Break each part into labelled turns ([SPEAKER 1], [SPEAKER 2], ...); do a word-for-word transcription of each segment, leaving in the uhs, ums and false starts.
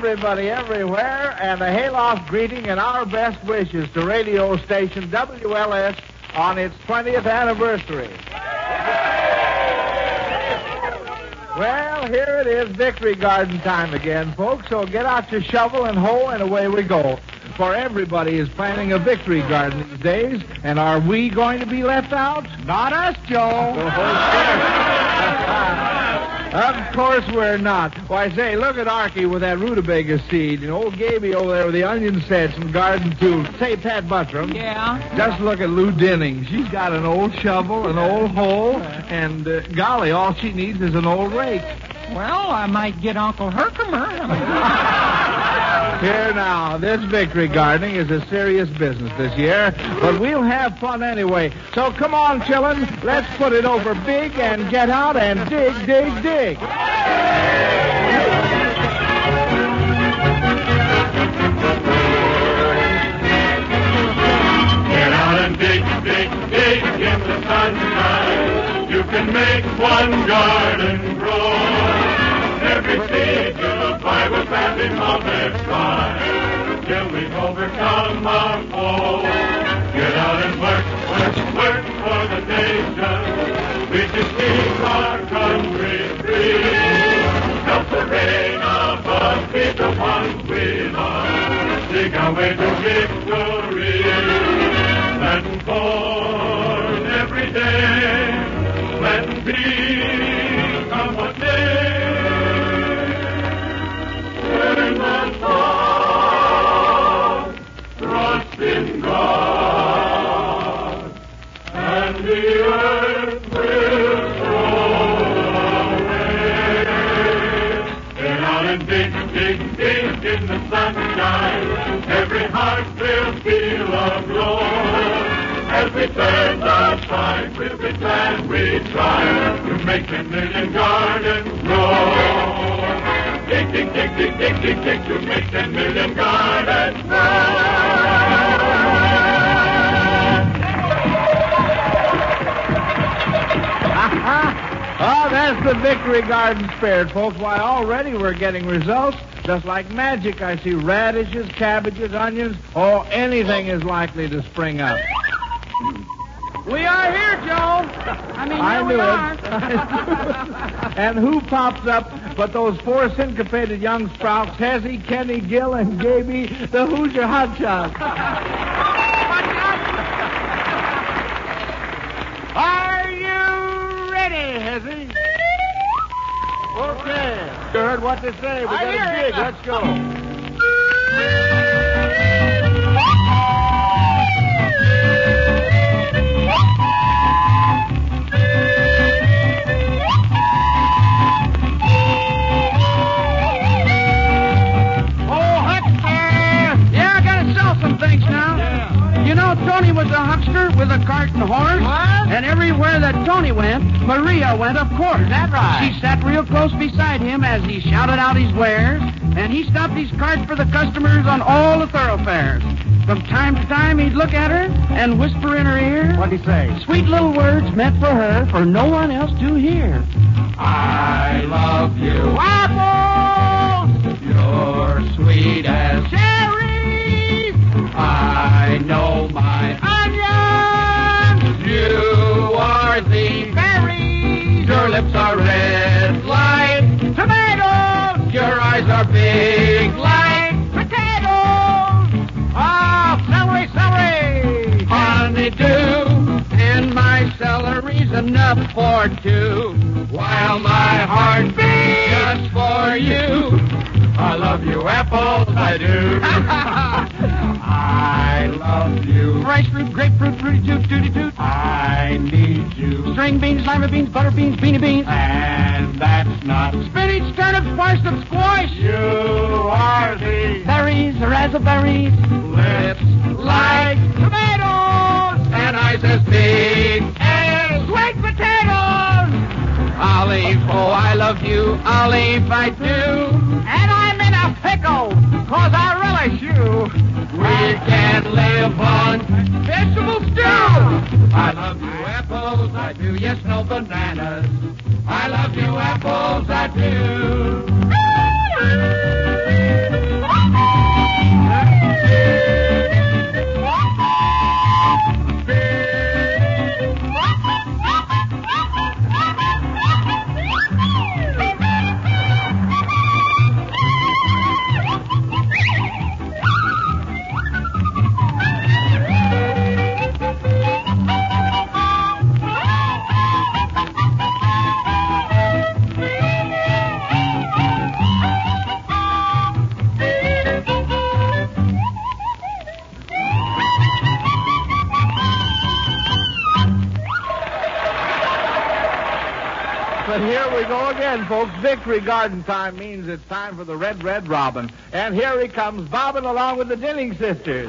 [SPEAKER 1] everybody everywhere, and a hayloft greeting and our best wishes to radio station W L S on its twentieth anniversary. Well, here it is, Victory Garden time again, folks, so get out your shovel and hoe, and away we go. For everybody is planning a victory garden these days, and are we going to be left out? Not us, Joe. Of course we're not. Why, say, look at Archie with that rutabaga seed, and old Gaby over there with the onion sets and garden tools. Say, Pat Buttram.
[SPEAKER 2] Yeah?
[SPEAKER 1] Just look at Lou Dinning. She's got an old shovel, an old hoe, and, uh, golly, all she needs is an old rake.
[SPEAKER 2] Well, I might get Uncle Herkimer.
[SPEAKER 1] Here now, this victory gardening is a serious business this year, but we'll have fun anyway. So come on, chillin', let's put it over big and get out and dig, dig, dig.
[SPEAKER 3] Get out and dig, dig, dig in the sunshine. You can make one garden grow. Every seed you'll apply will badly multiply till we overcome our foe. Get out and work, work, work for the nation. We can keep our country free. Help the reign above, be the ones we love. Dig our way to victory. Let's born every day. Let peace come what may. Turn the song, trust in God, and the earth will throw away. Get out and dig, dig, dig in the sunshine. Every heart will feel a glow. As we turn the tide, we'll be glad we tried to make a million gardens grow. Dig, dig, dig, dig, dig, dig, dig, to make ten million gardens grow.
[SPEAKER 1] Oh, that's the victory garden spirit, folks. Why, already we're getting results. Just like magic, I see radishes, cabbages, onions. Oh, anything is likely to spring up.
[SPEAKER 2] We are here, Joe. I mean, here
[SPEAKER 1] I
[SPEAKER 2] we
[SPEAKER 1] knew
[SPEAKER 2] are.
[SPEAKER 1] it. And who pops up but those four syncopated young sprouts, Hezzy, Kenny, Gill, and Gaby, the Hoosier Hotshots. Are you ready, Hezzy? Okay. You heard what they say. We got a dig. Let's go.
[SPEAKER 2] Tony was a huckster with a cart and horse. What? And everywhere that Tony went, Maria went, of course. Is that right? She sat real close beside him as he shouted out his wares, and he stopped his cart for the customers on all the thoroughfares. From time to time, he'd look at her and whisper in her ear.
[SPEAKER 1] What'd he say?
[SPEAKER 2] Sweet little words meant for her, for no one else to hear.
[SPEAKER 3] I love you.
[SPEAKER 2] Apples!
[SPEAKER 3] You're sweet as
[SPEAKER 2] Cherries!
[SPEAKER 3] I know my
[SPEAKER 2] Onions!
[SPEAKER 3] You are the
[SPEAKER 2] Berries!
[SPEAKER 3] Your lips are red like
[SPEAKER 2] Tomatoes!
[SPEAKER 3] Your eyes are big
[SPEAKER 2] Like potatoes! Oh, celery, celery!
[SPEAKER 3] honeydew.
[SPEAKER 2] And my celery's enough for two.
[SPEAKER 3] While my heart beats just for you. I love you, apples, I do. I love you.
[SPEAKER 2] Rice fruit, grapefruit, fruity toot, tooty toot.
[SPEAKER 3] I need you.
[SPEAKER 2] String beans, lima beans, butter beans, beanie beans.
[SPEAKER 3] And that's not
[SPEAKER 2] Spinach, turnips, parsnips, squash.
[SPEAKER 3] you are the
[SPEAKER 2] Berries, raspberries.
[SPEAKER 3] lips
[SPEAKER 2] Like tomatoes.
[SPEAKER 3] and eyes as big as
[SPEAKER 2] Sweet potatoes.
[SPEAKER 3] olive.
[SPEAKER 2] Oh, I love you, Olive, I do. And I'm in a pickle, cause I relish you.
[SPEAKER 3] We can live on
[SPEAKER 2] Vegetable stew.
[SPEAKER 3] I love you, apples, I do. Yes, no bananas. I love you, apples, I do.
[SPEAKER 1] again, folks, Victory Garden time means it's time for the Red, Red Robin. And here he comes, bobbing along with the Dinning Sisters.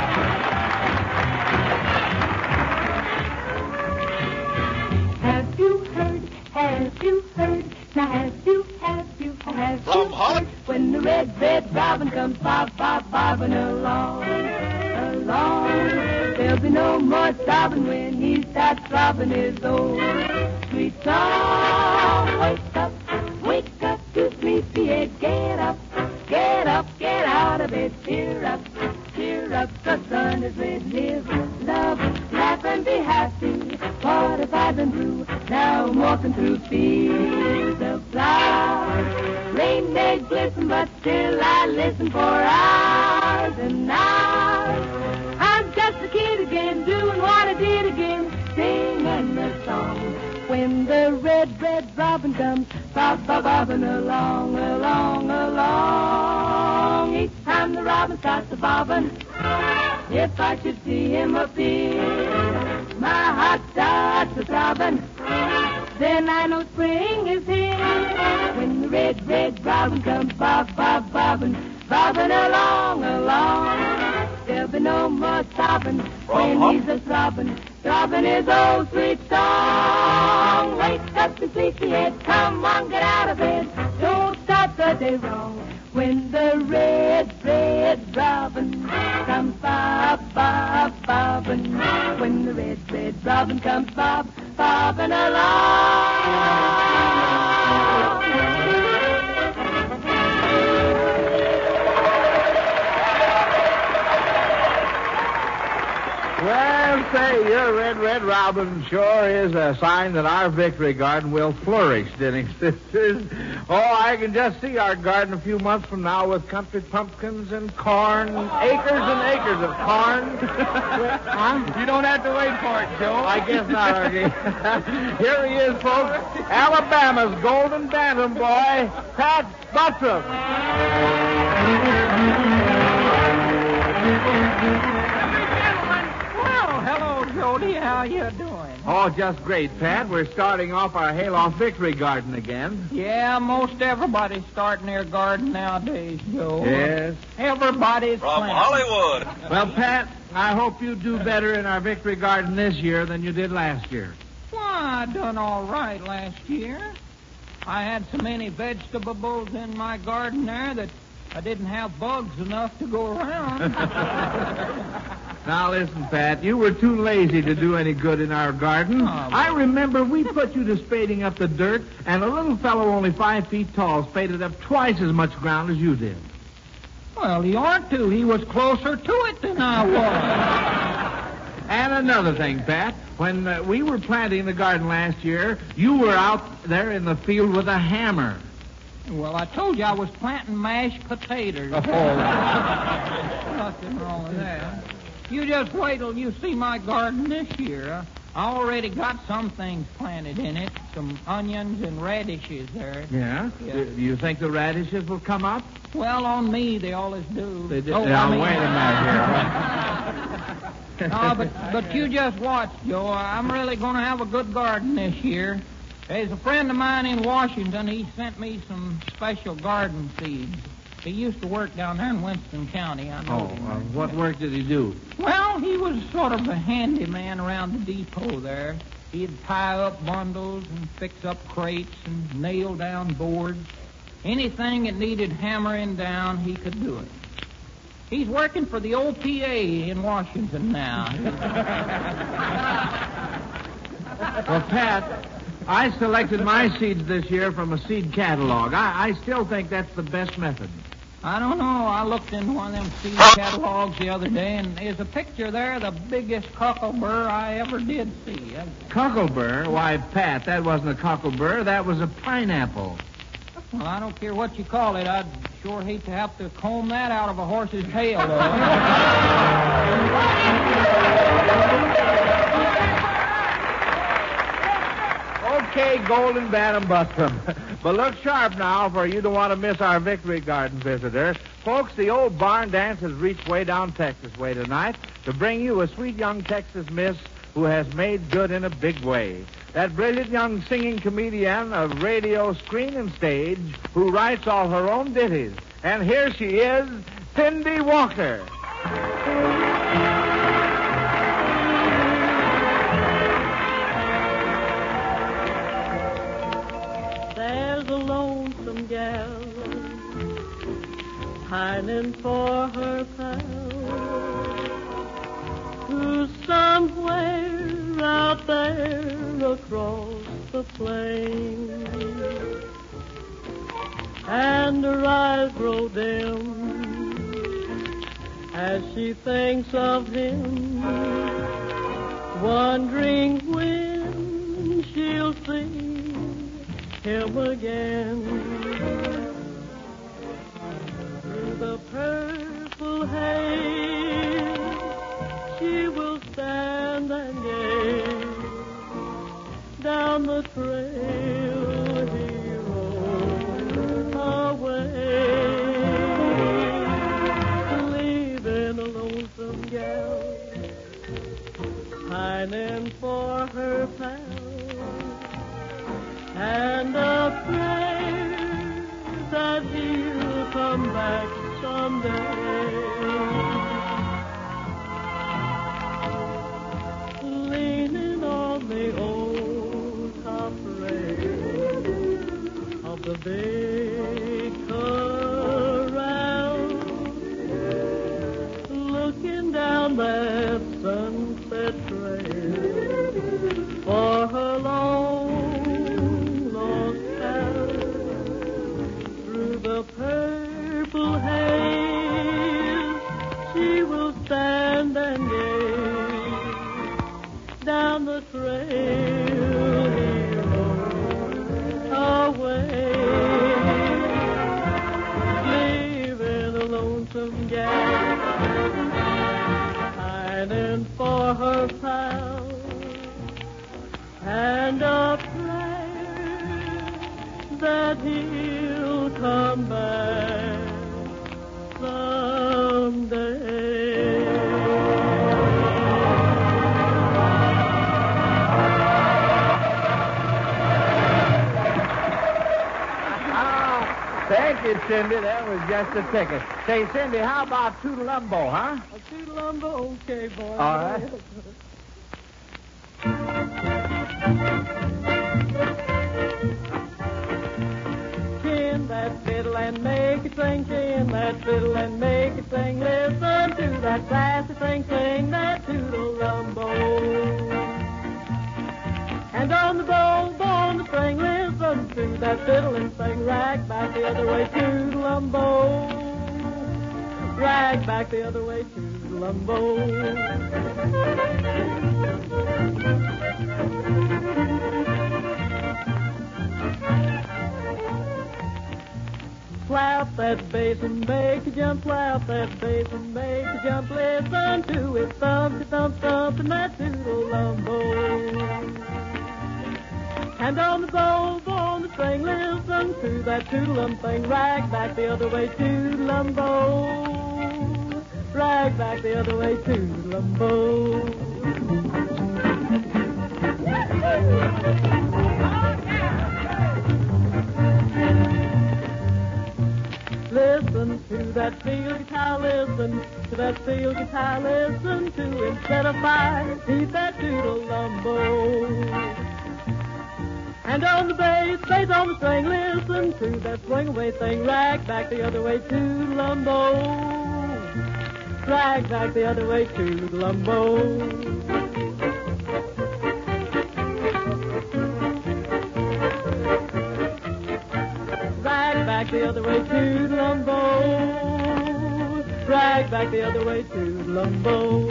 [SPEAKER 4] Have you heard, have you heard, now have you, have you, have you
[SPEAKER 5] From
[SPEAKER 4] heard, when the Red, Red Robin comes bob, bob, bobbing along, along, there'll be no more sobbing when he starts throbbing his old sweet song. Wake up, wake up, you sleepyhead, get up, get up, get out of bed, cheer up, cheer up, the sun is red, live, love, laugh and be happy. What have I been through? Now I'm walking through fields of flowers. Rain may glisten, but still I listen for hours and hours. I'm just a kid again, doing what I did again, singing the song. When the red, red robin comes, bob, bob, bobbing along, along, along. Each time the robin starts a bobbing, if I should see him appear, my heart starts a throbbing, then I know spring is here. When the red, red robin comes, bob, bob, bobbing, bobbing along, along, there'll be no more sobbing when he's a throbbing, throbbing his old sweet song. Wake up and sleepyhead, come on, get out of bed, don't start the day wrong. When the red, red robin comes bob, bob, bobbing, when the red, red robin comes bob, bobbing along.
[SPEAKER 1] Well, say, your Red, Red Robin sure is a sign that our Victory Garden will flourish, Dinning Sisters. Oh, I can just see our garden a few months from now with country pumpkins and corn, acres and acres of corn.
[SPEAKER 2] Huh? You don't have to wait for it, Joe.
[SPEAKER 1] I guess not, Archie. Here he is, folks, Alabama's golden bantam boy, Pat Buttram.
[SPEAKER 6] Jody, how you doing?
[SPEAKER 1] Oh, just great, Pat. We're starting off our hayloft Victory Garden again.
[SPEAKER 6] Yeah, most everybody's starting their garden nowadays, Joe.
[SPEAKER 1] Yes.
[SPEAKER 6] Everybody's
[SPEAKER 5] From
[SPEAKER 6] planting.
[SPEAKER 5] Hollywood.
[SPEAKER 1] Well, Pat, I hope you do better in our Victory Garden this year than you did last year.
[SPEAKER 6] Well, I done all right last year. I had so many vegetables in my garden there that I didn't have bugs enough to go around.
[SPEAKER 1] Now, listen, Pat, you were too lazy to do any good in our garden.
[SPEAKER 6] Oh,
[SPEAKER 1] I remember we put you to spading up the dirt, and a little fellow only five feet tall spaded up twice as much ground as you did.
[SPEAKER 6] Well, he ought to. He was closer to it than I was.
[SPEAKER 1] And another thing, Pat, when uh, we were planting the garden last year, you were out there in the field with a hammer.
[SPEAKER 6] Well, I told you I was planting mashed potatoes.
[SPEAKER 1] Oh.
[SPEAKER 6] Nothing wrong with that. You just wait till you see my garden this year. I already got some things planted in it, some onions and radishes there.
[SPEAKER 1] Yeah?
[SPEAKER 6] Yeah.
[SPEAKER 1] Do you think the radishes will come up?
[SPEAKER 6] Well, on me, they always do.
[SPEAKER 1] They do.
[SPEAKER 6] Oh,
[SPEAKER 1] now,
[SPEAKER 6] I mean-
[SPEAKER 1] wait a minute here.
[SPEAKER 6] No, but, but you just watch, Joe. I'm really going to have a good garden this year. There's a friend of mine in Washington. He sent me some special garden seeds. He used to work down there in Winston County. I know
[SPEAKER 1] Oh,
[SPEAKER 6] him.
[SPEAKER 1] uh, what work did he do?
[SPEAKER 6] Well, he was sort of a handyman around the depot there. He'd tie up bundles and fix up crates and nail down boards. Anything that needed hammering down, he could do it. He's working for the O P A in Washington now.
[SPEAKER 1] Well, Pat, I selected my seeds this year from a seed catalog. I, I still think that's the best method.
[SPEAKER 6] I don't know. I looked in one of them seed catalogs the other day, and there's a picture there of the biggest cocklebur I ever did see.
[SPEAKER 1] Cocklebur? Why, Pat, that wasn't a cocklebur. That was a pineapple.
[SPEAKER 6] Well, I don't care what you call it. I'd sure hate to have to comb that out of a horse's tail, though.
[SPEAKER 1] Okay, Golden Bantam Buttram. But look sharp now, for you don't want to miss our Victory Garden visitor. Folks, the old barn dance has reached way down Texas way tonight to bring you a sweet young Texas miss who has made good in a big way. That brilliant young singing comedian of radio, screen, and stage who writes all her own ditties. And here she is, Cindy Walker.
[SPEAKER 5] There's a lonesome gal pining for her pal, who's somewhere out there across the plain, and her eyes grow dim as she thinks of him, wondering when she'll see him again. Through the purple haze, she will stand and gaze down the trail he rode away, leaving a lonesome gal pining for her pal, and a prayer that he'll come back someday. Leaning on the old top rail of the big corral, looking down that sunset trail for her long lost pal. Through the purple haze, she will stand and gaze down the trail he rode away, leaving a lonesome gal pining for her pal, and a prayer that he'll come back someday.
[SPEAKER 1] Thank you, Cindy. That was just a ticket. Say, Cindy, how about Toodalumbo, huh?
[SPEAKER 5] A Toodalumbo, okay, boy.
[SPEAKER 1] All right.
[SPEAKER 5] Chin that fiddle and make it sing, chin that fiddle and make it sing. Listen to that classy thing, sing that Toodalumbo. And on the bow, bow on the string, listen to that fiddle and sing. Rag back the other way, Toodalumbo. Rag back the other way, Toodalumbo. Slap that bass and make a jump, slap that bass and make a jump. Listen to it, thump, thump, thump, and that Toodalumbo. And on the bow, bow on the string, listen to that toodalum thing. Rag back the other way, Toodalumbo. Rag back the other way, Toodalumbo. Listen to that field guitar, listen to that field guitar, listen to instead of fire, keep that Toodalumbo. And on the bass, bass on the string, listen to that swing away thing. Rag back the other way, Toodalumbo. Rag back the other way, Toodalumbo. Rag back the other way, Toodalumbo. Rag back the other way, Toodalumbo.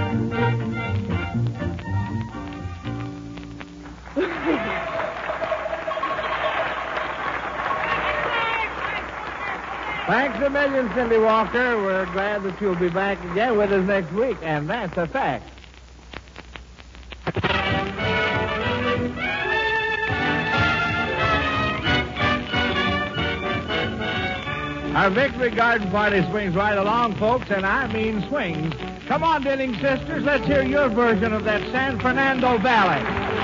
[SPEAKER 1] Thanks a million, Cindy Walker. We're glad that you'll be back again with us next week, and that's a fact. Our Victory Garden party swings right along, folks, and I mean swings. Come on, Denning sisters, let's hear your version of that San Fernando Valley.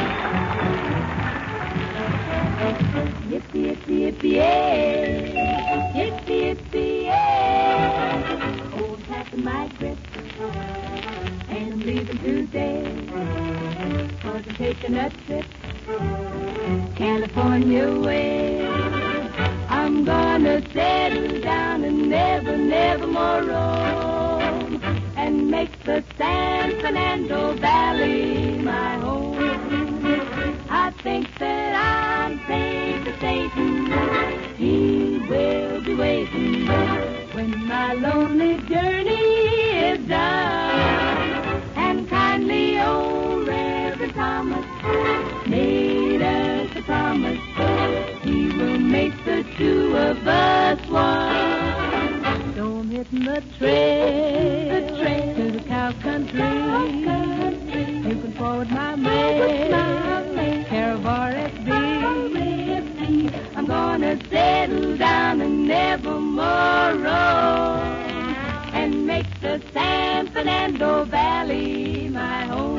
[SPEAKER 4] Yippee, yippee, yippee, yeah. Yippee, yippee, yeah. Oh, I'm packing my grip, and I'm leaving today. Cause I'm taking a trip California way. I'm gonna settle down and never, never more roam, and make the San Fernando Valley my home. I think that I'm safe to Satan. He will be waiting when my lonely journey is done. And kindly old Reverend Thomas made us a promise. He will make the two of us one. Don't hit the trail, the trail to the cow country. You can forward my mail, care of R S B. I'm gonna settle down and never more roam, and make the San Fernando Valley my home.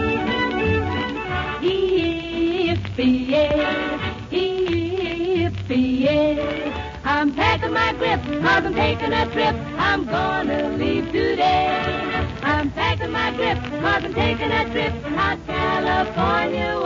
[SPEAKER 4] Yippee-yay, yippee-yay. I'm packing my grip, cause I'm taking a trip. I'm gonna leave today. I'm packing my grip, cause I'm taking a trip out California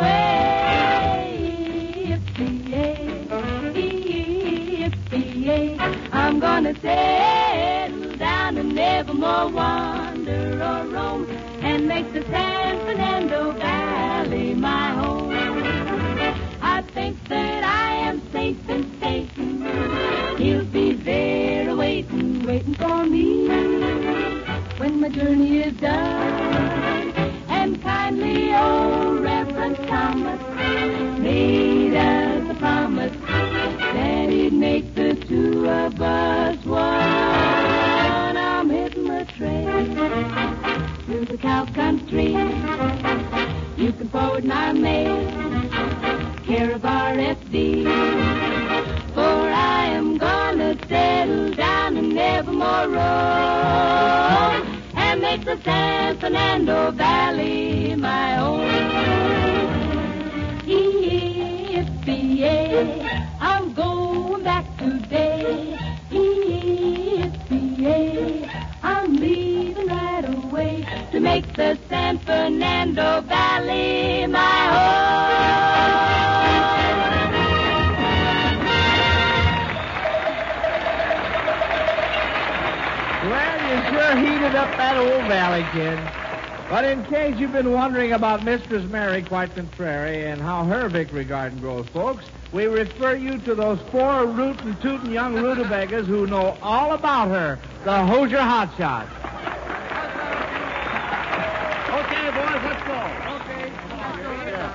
[SPEAKER 4] way. Yippee-yay, yippee-yay. I'm gonna settle down and never more wander or roam, and make the San Fernando Valley my home. I think that I am safe in Satan. He'll be there waiting, waiting for me when my journey is done. And kindly old Reverend Thomas made us a promise that he'd make the two of us one. I'm hitting the trail to the cow country. You can forward my mail, care of R S D. For I am gonna settle down and never more roam, and make the San Fernando Valley my home. Yippee-yay, I'm going back today. Yippee-yay, I'm leaving right away to make the San Fernando Valley my home.
[SPEAKER 1] Well, you sure heated up that old valley, kid. But in case you've been wondering about Mistress Mary, quite contrary, and how her Victory Garden grows, folks, we refer you to those four rootin' tootin' young rutabagas who know all about her, the Hoosier Hotshots.
[SPEAKER 2] Okay, boys, let's go.
[SPEAKER 1] Okay.
[SPEAKER 2] Yeah.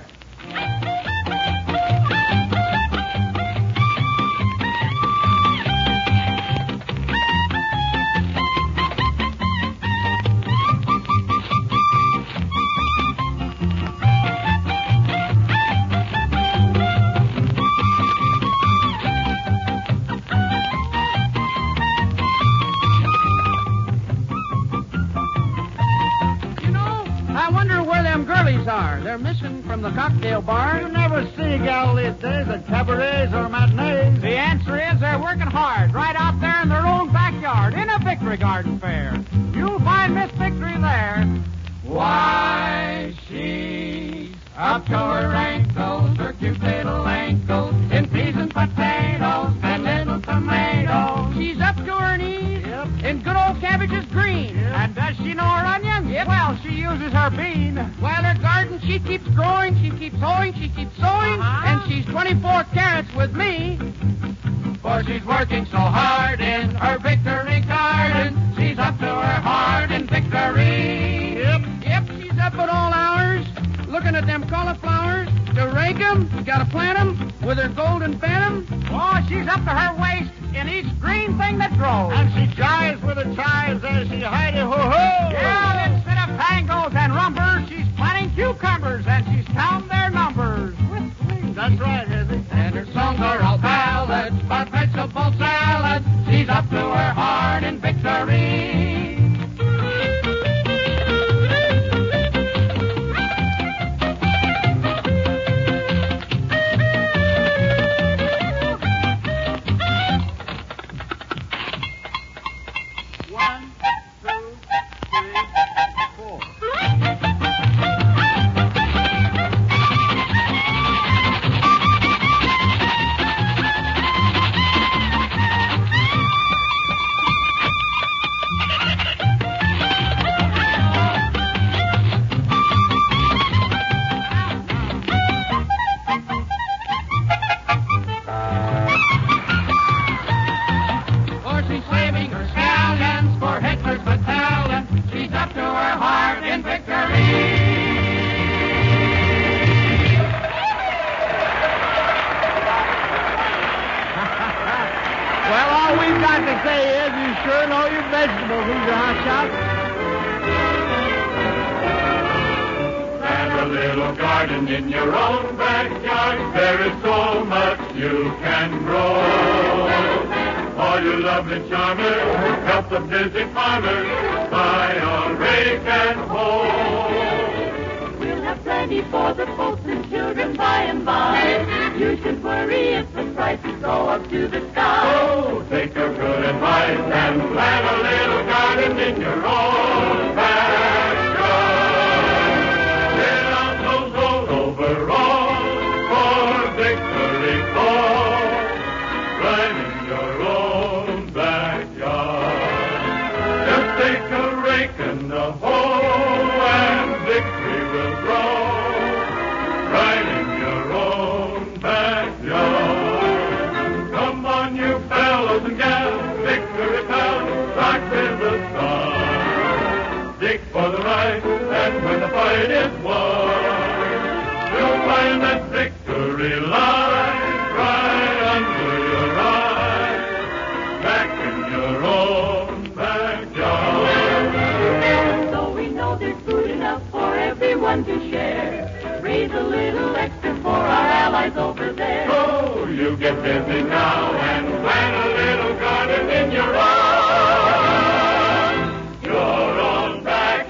[SPEAKER 2] Are. They're missing from the cocktail bar.
[SPEAKER 1] You never see gal these days at cabarets or matinees.
[SPEAKER 6] The answer is they're working hard right out there in their own backyard in a Victory Garden fair. You'll find Miss Victory there. Why, she's up to her ankles, her cute little ankles, in peas and potatoes and little tomatoes. She's up to her knees yep. in good old cabbages green. Yep. And does she know her onions? Yep. Well, she uses her bean. While her garden she keeps growing, she keeps sowing, she keeps sowing, uh-huh. and she's twenty-four carats with me. For she's working so hard in her Victory Garden. She's up to her heart in victory. Yep. Yep, she's up at all hours, looking at them cauliflowers. To rake 'em, gotta plant 'em with her golden venom. Oh, she's up to her waist in each green thing that grows.
[SPEAKER 1] And she jives with her chives as she hidey-ho-ho.
[SPEAKER 6] Yeah, instead of tangles and rumbers, she's planting cucumbers and she's counting their numbers.
[SPEAKER 1] That's right, Hizzy.
[SPEAKER 6] And her songs are all ballads about vegetable salads.
[SPEAKER 1] vegetables. Who's your hot shot?
[SPEAKER 3] And a little garden in your own backyard. There is so much you can grow. All you lovely charmers, help the busy farmers buy a rake and hoe.
[SPEAKER 4] We'll have plenty for the folks and children by and by. You should worry if the prices go up to the sky.
[SPEAKER 3] Oh, take your good advice and plant a little garden in your own backyard. Get out those old overalls for victory call. Right in your own backyard. Just take a rake and a hoe and victory will grow. Right in your own backyard. Come on, you fellows and gals, victory pals, start with the sun. Dig for the right, and when the fight is won, you'll find that victory lies right under your eyes, back in your own backyard.
[SPEAKER 4] So we know there's food enough for everyone to share. Raise a little extra for our allies over there.
[SPEAKER 3] So you get busy now and plant a little garden in your own, your own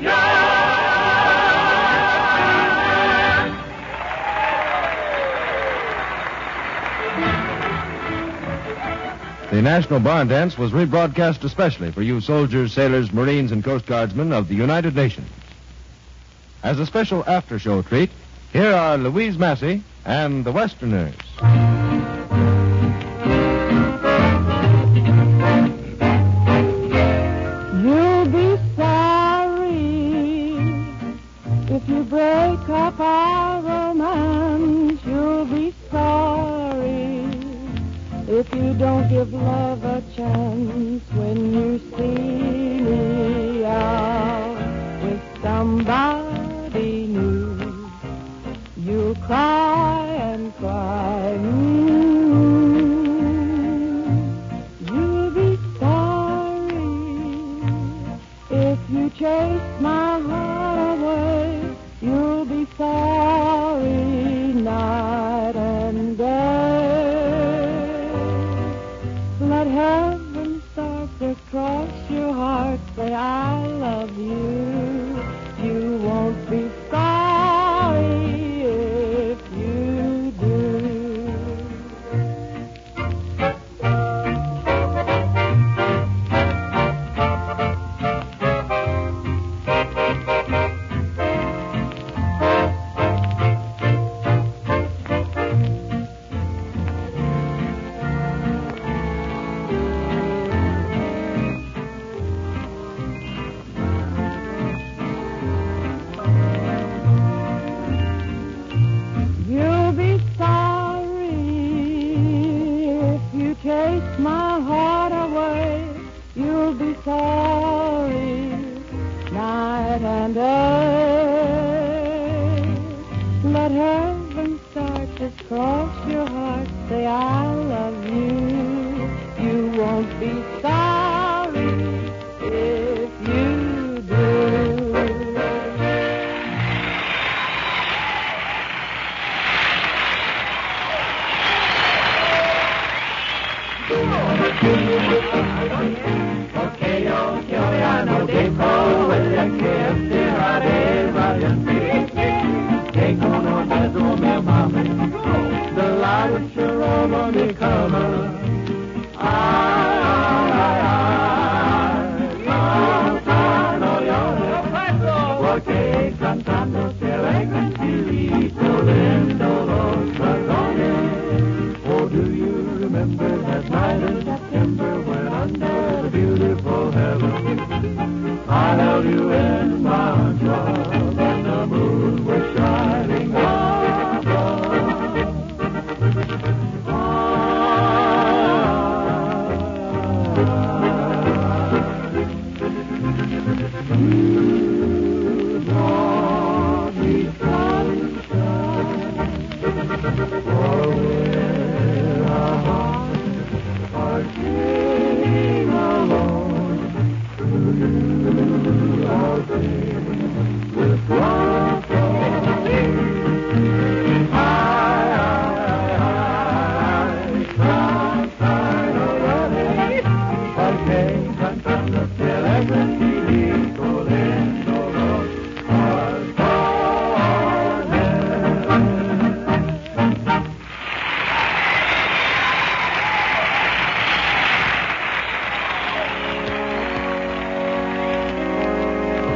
[SPEAKER 3] backyard.
[SPEAKER 7] The National Barn Dance was rebroadcast especially for you soldiers, sailors, Marines, and Coast Guardsmen of the United Nations. As a special after-show treat, here are Louise Massey and the Westerners.
[SPEAKER 5] You'll be sorry if you break up our romance. You'll be sorry if you don't give love a chance when you see me out with somebody new. You'll cry and cry. Mm-hmm. You'll be sorry if you chase my heart away. You'll be sorry night and day. Let heaven start to cross your heart. Say I love you. You won't be sorry.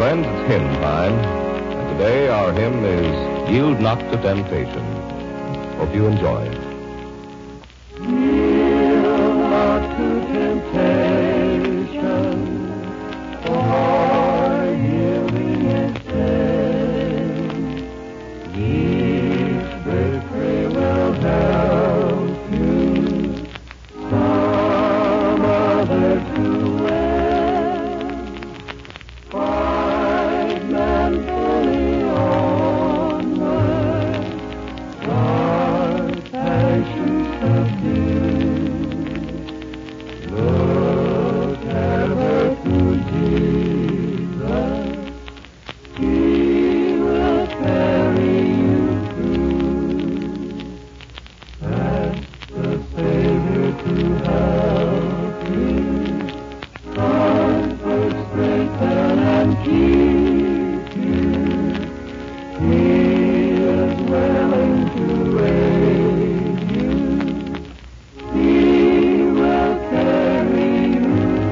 [SPEAKER 8] Friends, it's hymn time. And today our hymn is Yield Not to Temptation. Hope you enjoy it.
[SPEAKER 3] Yield not to temptation, for yielding is sin. Each victory will help you some other to win. Fight manfully onward, dark passions subdue. Look ever to Jesus, He will carry you through. Ask the Savior to help you, comfort, strengthen, and keep you. He is willing to aid you. He will carry you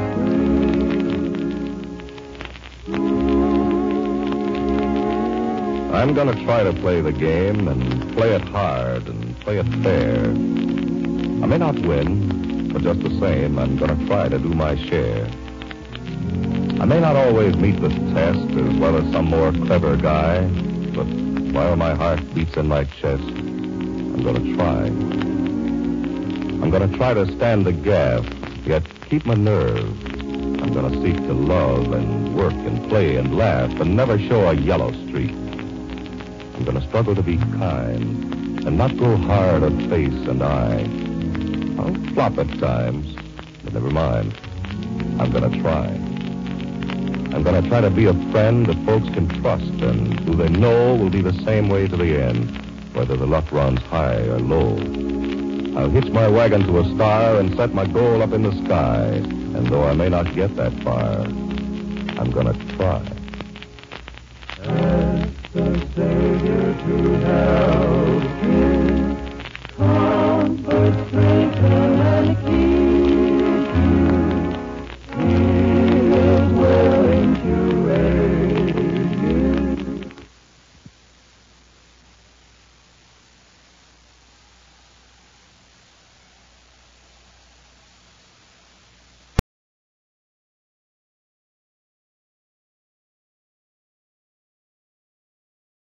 [SPEAKER 3] through.
[SPEAKER 8] I'm going to try to play the game and play it hard and play it fair. I may not win, but just the same, I'm going to try to do my share. I may not always meet the test as well as some more clever guy, but while my heart beats in my chest, I'm going to try. I'm going to try to stand the gaff, yet keep my nerve. I'm going to seek to love and work and play and laugh and never show a yellow streak. I'm going to struggle to be kind and not go hard of face and eye. I'll flop at times, but never mind. I'm going to try. I'm going to try to be a friend that folks can trust and who they know will be the same way to the end, whether the luck runs high or low. I'll hitch my wagon to a star and set my goal up in the sky, and though I may not get that far, I'm going to try.
[SPEAKER 3] Ask the Savior to help